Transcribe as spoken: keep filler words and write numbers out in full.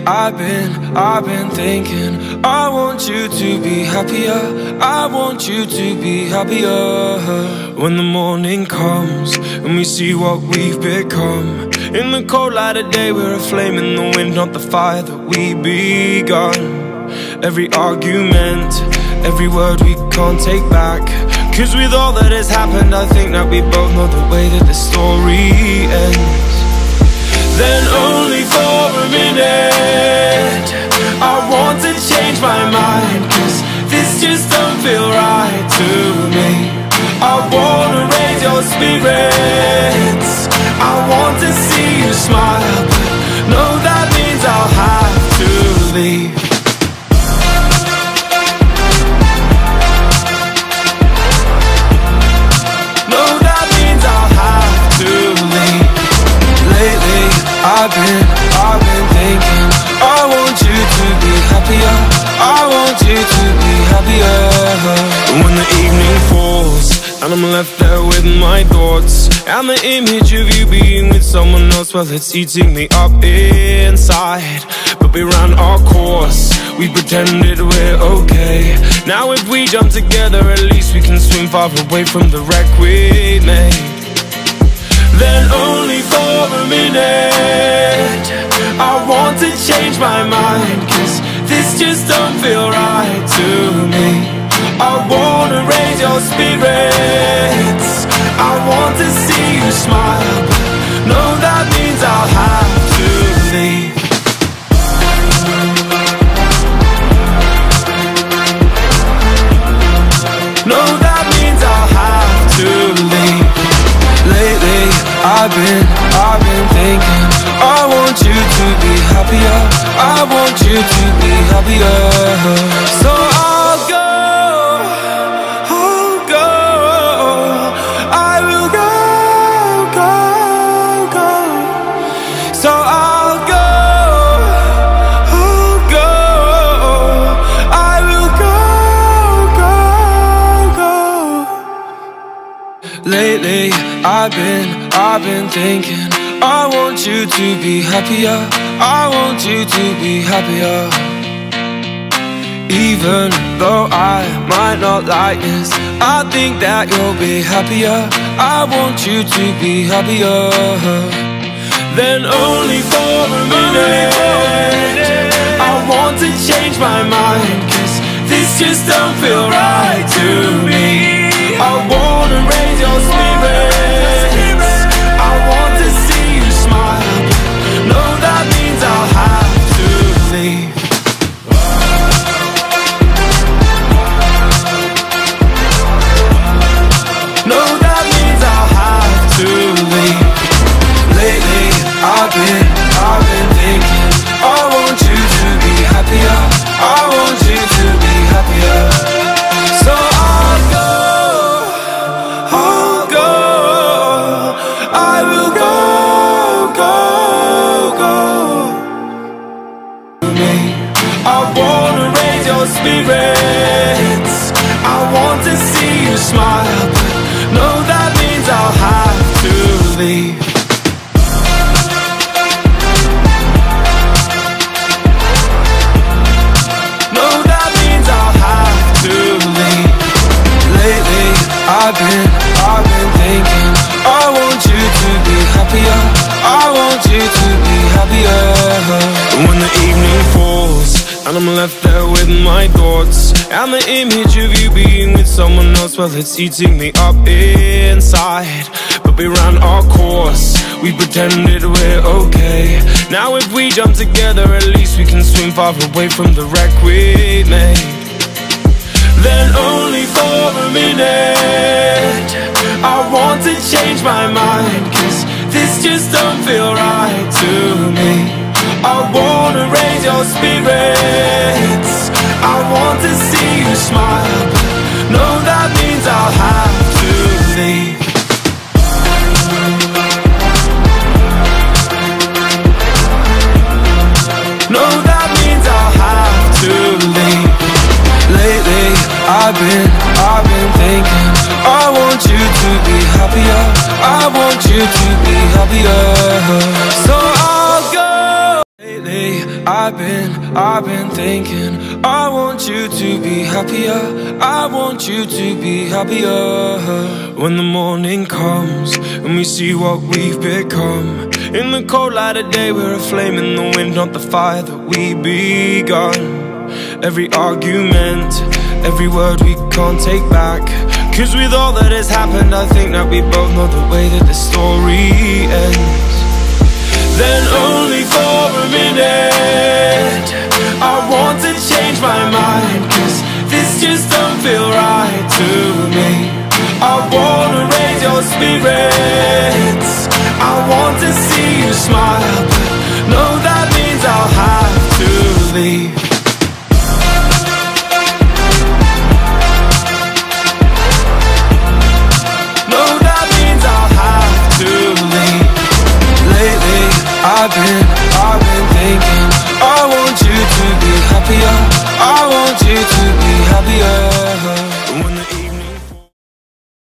I've been, I've been thinking, I want you to be happier, I want you to be happier. When the morning comes and we see what we've become, in the cold light of day we're a flame in the wind, not the fire that we begun. Every argument, every word we can't take back, cause with all that has happened I think that we both know the way that the story ends. Then only for a minute I want to change my mind, cause this just don't feel right to me. I wanna raise your spirits, I want to see you smile, but no, that means I'll have to leave. No, that means I'll have to leave. Lately I've been, I've been thinking, I want you to be happier, I want you to be happier. When the evening falls and I'm left there with my thoughts, and the image of you being with someone else, well, it's eating me up inside. But we ran our course, we pretended we're okay. Now if we jump together, at least we can swim far away from the wreck we made. Then only for a minute I want to change my mind, cause this just don't feel right to me. I wanna raise your spirits, I want to see you smile, but no, that means I'll have to leave. No, that means I'll have to leave. Lately I've been, I've been thinking, I want you to be happier, I want you to be happier. So I'll go, I'll go, I will go, go, go. So I'll go, I'll go, I will go, go, go. Lately I've been, I've been thinking, I want you to be happier, I want you to be happier. Even though I might not like this, I think that you'll be happier, I want you to be happier. Then only for a minute I want to change my mind, cause this just don't feel right to me. I wanna raise your spirits, I want to see you smile, no, that means I'll have to leave. No, that means I'll have to leave. Lately I've been, I've been thinking, I want you to be happier, I want you to be happier. So I'll go, I'll go, I will go, go, go. Me, I wanna raise your spirits, I want to see you smile, but no, that means I'll have to leave. No, that means I'll have to leave. Lately I've been, I've been thinking, I want you to be happier, I want you to be happier. When the evening falls and I'm left there with my thoughts, and the image of you being with someone else, well, it's eating me up inside. But we ran our course, we pretended we're okay. Now if we jump together, at least we can swim far away from the wreck we made. Then only for a minute I want to change my mind, cause this just don't feel right to me. I wanna raise your spirits, I want to see you smile, but no, that means I'll have to leave. No, that means I'll have to leave. Lately I've been, I've been thinking, I want you to be happier, I want you to be happier. So I'll go. Lately I've been, I've been thinking, I want you to be happier, I want you to be happier. When the morning comes and we see what we've become, in the cold light of day we're a flame in the wind, not the fire that we begun. Every argument, every word we can't take back, 'cause with all that has happened I think that we both know the way that the story ends. Then only for